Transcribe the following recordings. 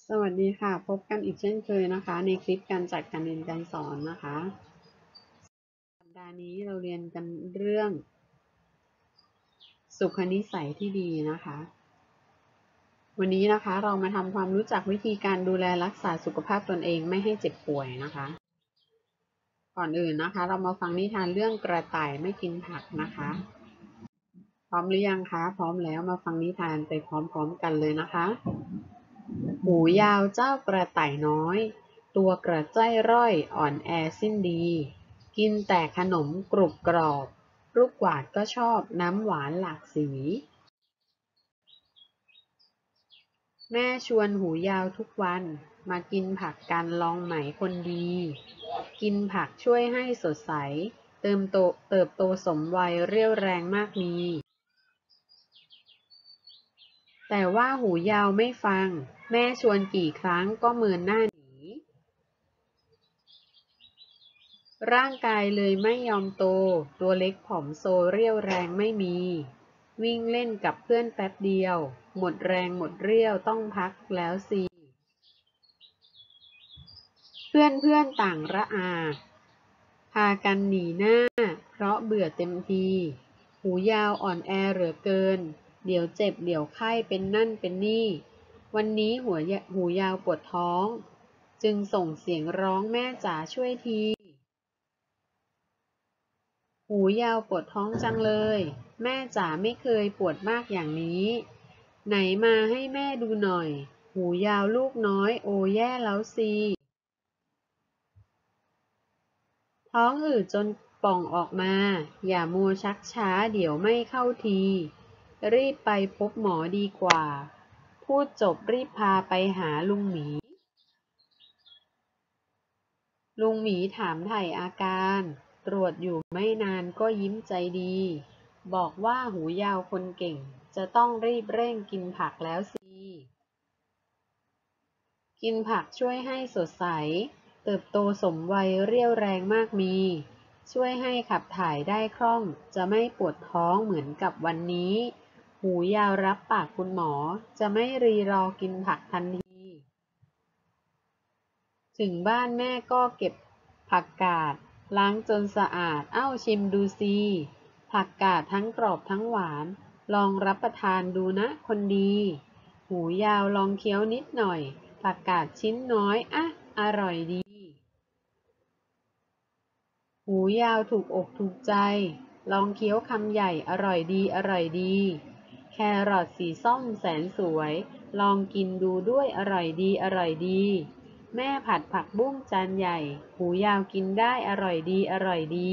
สวัสดีค่ะพบกันอีกเช่นเคยนะคะในคลิปการจัดการเรียนการสอนนะคะสัปดาห์นี้เราเรียนกันเรื่องสุขนิสัยที่ดีนะคะวันนี้นะคะเรามาทำความรู้จักวิธีการดูแลรักษาสุขภาพตนเองไม่ให้เจ็บป่วยนะคะก่อนอื่นนะคะเรามาฟังนิทานเรื่องกระต่ายไม่กินผักนะคะพร้อมหรือยังคะพร้อมแล้วมาฟังนิทานไปพร้อมๆกันเลยนะคะหูยาวเจ้ากระต่ายน้อยตัวกระจ้อยร่อยอ่อนแอสิ้นดีกินแต่ขนมกรุบกรอบลูกกวาดก็ชอบน้ำหวานหลากสีแม่ชวนหูยาวทุกวันมากินผักกันลองไหมคนดีกินผักช่วยให้สดใสเติบโตสมวัยเรี่ยวแรงมากมีแต่ว่าหูยาวไม่ฟังแม่ชวนกี่ครั้งก็เมินหน้าหนี ร่างกายเลยไม่ยอมโตตัวเล็กผอมโซเรี่ยวแรงไม่มีวิ่งเล่นกับเพื่อนแป๊บเดียวหมดแรงหมดเรี่ยวต้องพักแล้วสิเพื่อนต่างระอาพากันหนีหน้าเพราะเบื่อเต็มทีหูยาวอ่อนแอเหลือเกินเดี๋ยวเจ็บเดี๋ยวไข้เป็นนั่นเป็นนี่วันนี้หูยาวปวดท้องจึงส่งเสียงร้องแม่จ๋าช่วยที หูยาวปวดท้องจังเลยแม่จ๋าไม่เคยปวดมากอย่างนี้ไหนมาให้แม่ดูหน่อยหูยาวลูกน้อยโอแย่แล้วสิท้องอืดจนป่องออกมาอย่ามัวชักช้าเดี๋ยวไม่เข้าทีรีบไปพบหมอดีกว่าพูดจบรีบพาไปหาลุงหมีลุงหมีถามไถ่อาการตรวจอยู่ไม่นานก็ยิ้มใจดีบอกว่าหูยาวคนเก่งจะต้องรีบเร่งกินผักแล้วสิกินผักช่วยให้สดใสเติบโตสมวัยเรี่ยวแรงมากมีช่วยให้ขับถ่ายได้คล่องจะไม่ปวดท้องเหมือนกับวันนี้หูยาวรับปากคุณหมอจะไม่รีรอกินผักทันที ถึงบ้านแม่ก็เก็บผักกาดล้างจนสะอาดเอ้าชิมดูสิผักกาดทั้งกรอบทั้งหวานลองรับประทานดูนะคนดีหูยาวลองเคี้ยวนิดหน่อยผักกาดชิ้นน้อยอ่ะอร่อยดีหูยาวถูกอกถูกใจลองเคี้ยวคำใหญ่อร่อยดีอร่อยดีแครอทสีส้มแสนสวยลองกินดูด้วยอร่อยดีอร่อยดีแม่ผัดผักบุ้งจานใหญ่หูยาวกินได้อร่อยดีอร่อยดี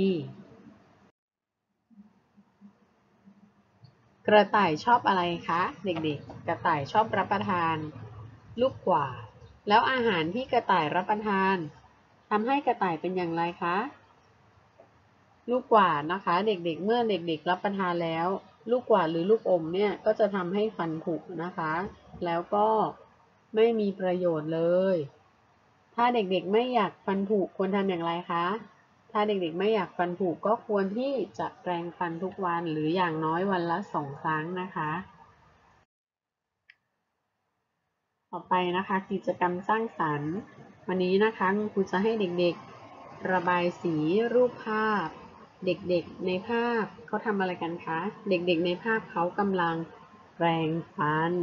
กระต่ายชอบอะไรคะเด็กๆกระต่ายชอบรับประทานลูกกวาดแล้วอาหารที่กระต่ายรับประทานทำให้กระต่ายเป็นอย่างไรคะ ลูกกวาดนะคะเด็กๆเมื่อเด็กๆรับประทานแล้วลูกกวาดหรือลูกอมเนี่ยก็จะทำให้ฟันผุนะคะแล้วก็ไม่มีประโยชน์เลยถ้าเด็กๆไม่อยากฟันผุควรทำอย่างไรคะถ้าเด็กๆไม่อยากฟันผุก็ควรที่จะแปรงฟันทุกวันหรืออย่างน้อยวันละ2 ครั้งนะคะต่อไปนะคะกิจกรรมสร้างสรรค์วันนี้นะคะคุณครูจะให้เด็กๆระบายสีรูปภาพเด็กๆในภาพเขาทำอะไรกันคะเด็กๆในภาพเขากำลังแปรงฟัน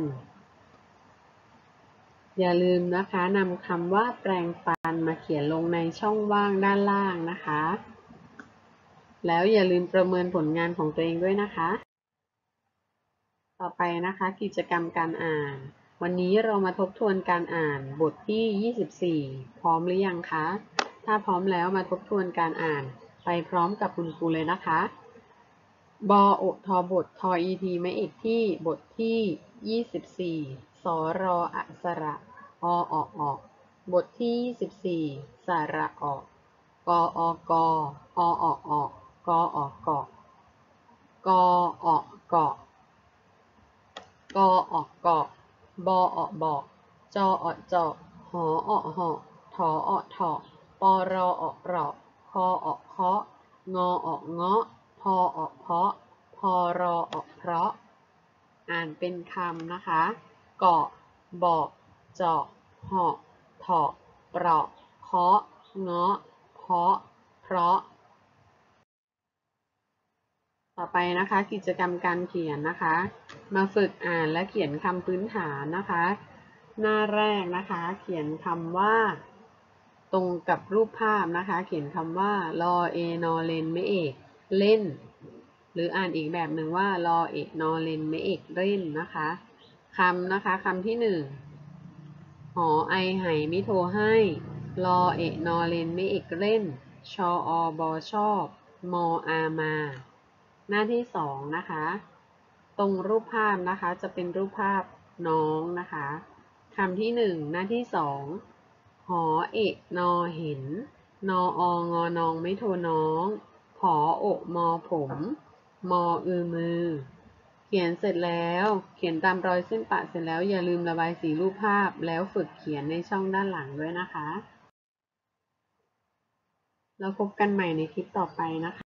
อย่าลืมนะคะนำคำว่าแปรงฟันมาเขียนลงในช่องว่างด้านล่างนะคะแล้วอย่าลืมประเมินผลงานของตัวเองด้วยนะคะต่อไปนะคะกิจกรรมการอ่านวันนี้เรามาทบทวนการอ่านบทที่24พร้อมหรือยังคะถ้าพร้อมแล้วมาทบทวนการอ่านไปพร้อมกับคุณครูเลยนะคะบอทบททอีทีไม้เอกที่บทที่24สรออักษระอออกบทที่24สระออกกอกอออกกออกกกออกเกาะกออกเกาะบอออกบอกจอออกเจาะหอออกหอถอออกเถาะปรอออกเปราะคอออกเคาะงอออกเงาะพอออกเพาะพอรอออกเพราะอ่านเป็นคำนะคะเกาะเบาะเจาะเหาะเถาะเปราะเคาะเงาะเพาะเพราะต่อไปนะคะกิจกรรมการเขียนนะคะ มาฝึกอ่านและเขียนคำพื้นฐานนะคะ หน้าแรกนะคะเขียนคำว่าตรงกับรูปภาพนะคะเขียนคำว่ารอเอนอเลนไม่เอกเล่นหรืออ่านอีกแบบหนึ่งว่ารอเอกนอเลนไม่เอกเล่นนะคะคำนะคะคำที่หนึ่งหอไอไหไม่โทรให้รอเอกนอเลนไม่เอกเล่นชออบอชอบมออามาหน้าที่สองนะคะตรงรูปภาพนะคะจะเป็นรูปภาพน้องนะคะคำที่หนึ่งหน้าที่สองหอเอกนอเห็นนอองอนองไม่โทรน้องผออกมอผมมออือมือเขียนเสร็จแล้วเขียนตามรอยเส้นปะเสร็จแล้วอย่าลืมระบายสีรูปภาพแล้วฝึกเขียนในช่องด้านหลังด้วยนะคะแล้วพบกันใหม่ในคลิปต่อไปนะคะ